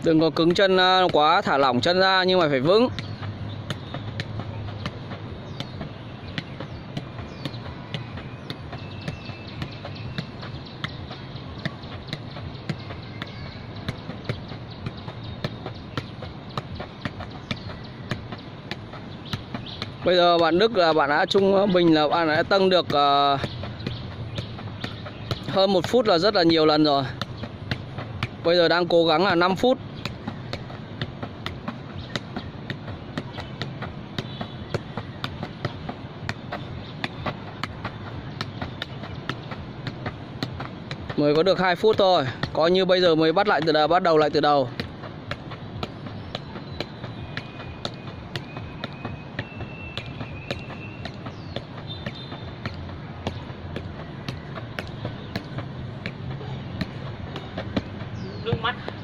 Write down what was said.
Đừng có cứng chân quá, thả lỏng chân ra nhưng mà phải vững. Bây giờ bạn Đức là bạn đã trung bình là bạn đã tăng được hơn 1 phút là rất là nhiều lần rồi. Bây giờ đang cố gắng là 5 phút. Mới có được 2 phút thôi. Coi như bây giờ mới bắt đầu lại từ đầu. Nước mắt